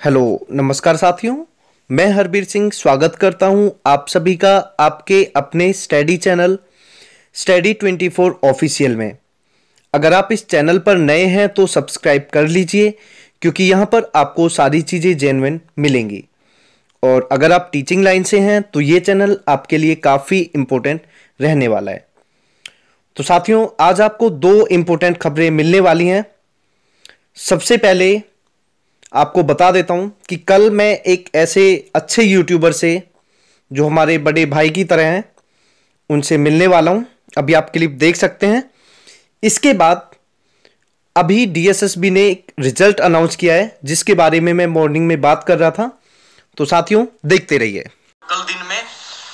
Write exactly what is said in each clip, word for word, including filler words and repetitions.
Hello नमस्कार साथियों, मैं हरबीर सिंह स्वागत करता हूं आप सभी का आपके अपने study channel study twenty four official में। अगर आप इस चैनल पर नए हैं तो सब्सक्राइब कर लीजिए, क्योंकि यहां पर आपको सारी चीज़ें जेन्युइन मिलेंगी। और अगर आप टीचिंग लाइन से हैं तो ये चैनल आपके लिए काफ़ी इम्पोर्टेंट रहने वाला है। तो साथियों, आज आपको दो इम्पोर्टेंट खबरें मिलने वाली हैं। सबसे पहले आपको बता देता हूं कि कल मैं एक ऐसे अच्छे यूट्यूबर से जो हमारे बड़े भाई की तरह हैं उनसे मिलने वाला हूं। अभी आप क्लिप देख सकते हैं। इसके बाद अभी डीएसएसबी ने एक रिजल्ट अनाउंस किया है, जिसके बारे में मैं मॉर्निंग में बात कर रहा था। तो साथियों, देखते रहिए। कल दिन में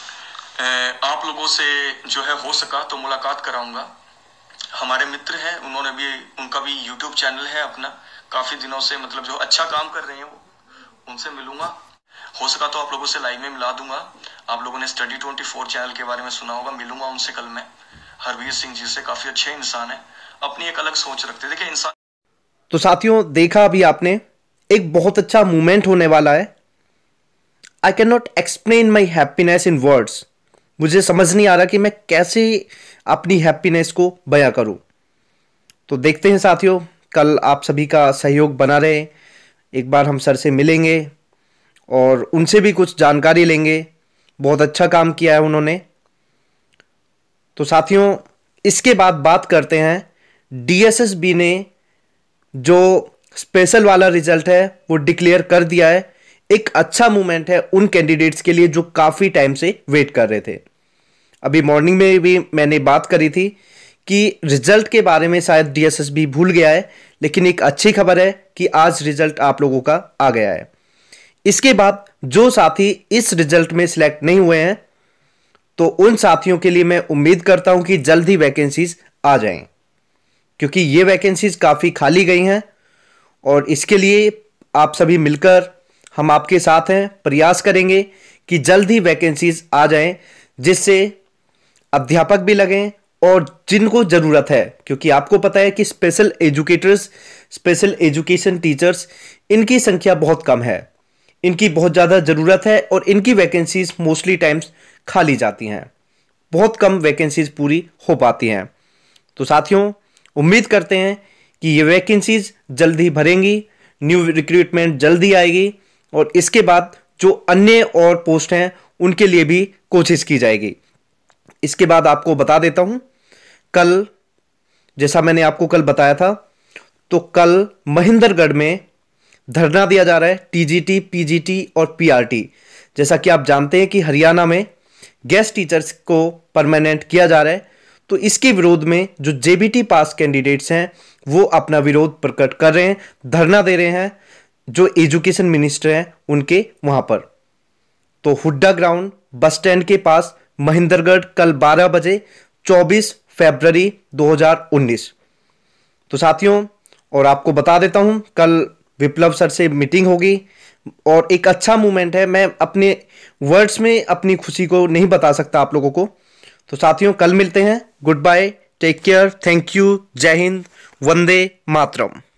आप लोगों से जो है हो सका तो मुलाकात कराऊंगा। हमारे मित्र हैं, उन्होंने भी उनका भी यूट्यूब चैनल है अपना, काफ़ी दिनों से मतलब जो अच्छा काम कर रहे हैं वो उनसे मिलूंगा। हो सका तो आप लोगों से लाइव में मिला दूंगा। आप लोगों ने स्टडी ट्वेंटी फोर चैनल के बारे में सुना होगा, मिलूंगा उनसे कल मैं। हरबीर सिंह जी से, काफ़ी अच्छे इंसान है, अपनी एक अलग सोच रखते हैं। देखिए इंसान। तो साथियों, देखा अभी आपने, एक बहुत अच्छा मूवमेंट होने वाला है। I can not explain my happiness in words. मुझे समझ नहीं आ रहा कि मैं कैसे अपनी हैप्पीनेस को बयां करूं। तो देखते हैं साथियों, कल आप सभी का सहयोग बना रहे। एक बार हम सर से मिलेंगे और उनसे भी कुछ जानकारी लेंगे। बहुत अच्छा काम किया है उन्होंने। तो साथियों, इसके बाद बात करते हैं डीएसएसबी ने जो स्पेशल वाला रिजल्ट है वो डिक्लेयर कर दिया है। एक अच्छा मूवमेंट है उन कैंडिडेट्स के लिए जो काफ़ी टाइम से वेट कर रहे थे। अभी मॉर्निंग में भी मैंने बात करी थी कि रिजल्ट के बारे में शायद डीएसएसबी भूल गया है, लेकिन एक अच्छी खबर है कि आज रिजल्ट आप लोगों का आ गया है। इसके बाद जो साथी इस रिजल्ट में सिलेक्ट नहीं हुए हैं, तो उन साथियों के लिए मैं उम्मीद करता हूं कि जल्द ही वैकेंसीज आ जाएं, क्योंकि ये वैकेंसीज काफ़ी खाली गई हैं। और इसके लिए आप सभी मिलकर हम आपके साथ हैं, प्रयास करेंगे कि जल्द ही वैकेंसीज आ जाएं, जिससे अध्यापक भी लगें और जिनको ज़रूरत है। क्योंकि आपको पता है कि special educators, special education teachers, इनकी संख्या बहुत कम है। इनकी बहुत ज़्यादा ज़रूरत है और इनकी वैकेंसीज मोस्टली टाइम्स खाली जाती हैं। बहुत कम वैकेंसीज पूरी हो पाती हैं। तो साथियों, उम्मीद करते हैं कि ये वैकेंसीज जल्द ही भरेंगी, न्यू रिक्रूटमेंट जल्दी आएगी और इसके बाद जो अन्य और पोस्ट हैं उनके लिए भी कोशिश की जाएगी। इसके बाद आपको बता देता हूं, कल जैसा मैंने आपको कल बताया था, तो कल महेंद्रगढ़ में धरना दिया जा रहा है। टीजीटी, पीजीटी और पीआरटी, जैसा कि आप जानते हैं कि हरियाणा में गेस्ट टीचर्स को परमानेंट किया जा रहा है। तो इसके विरोध में जो जेबीटी पास कैंडिडेट्स हैं वो अपना विरोध प्रकट कर रहे हैं, धरना दे रहे हैं जो एजुकेशन मिनिस्टर हैं उनके वहां पर। तो हुड्डा ग्राउंड बस स्टैंड के पास महेंद्रगढ़, कल बारह बजे, चौबीस फरवरी दो हज़ार उन्नीस। तो साथियों, और आपको बता देता हूं, कल विप्लव सर से मीटिंग होगी और एक अच्छा मूवमेंट है। मैं अपने वर्ड्स में अपनी खुशी को नहीं बता सकता आप लोगों को। तो साथियों, कल मिलते हैं। Good bye, take care, thank you, जय हिंद, वंदे मातरम।